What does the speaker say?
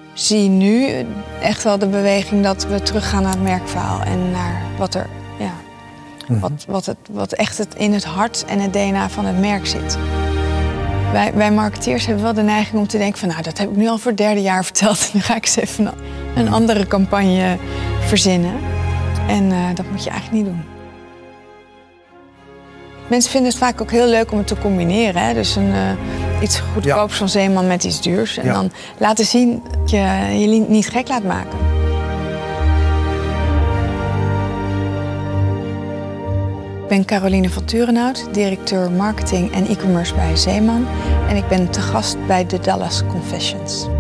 zie nu echt wel de beweging dat we teruggaan naar het merkverhaal en naar wat er, ja, wat echt in het hart en het DNA van het merk zit. Wij marketeers hebben wel de neiging om te denken van nou, dat heb ik nu al voor het 3e jaar verteld. Nu ga ik eens even een andere campagne verzinnen. En dat moet je eigenlijk niet doen. Mensen vinden het vaak ook heel leuk om het te combineren. Hè? Dus iets goedkoops van Zeeman met iets duurs. En dan laten zien dat je je niet gek laat maken. Ik ben Caroline van Turenhout, directeur marketing en e-commerce bij Zeeman. En ik ben te gast bij The Dallas Confessions.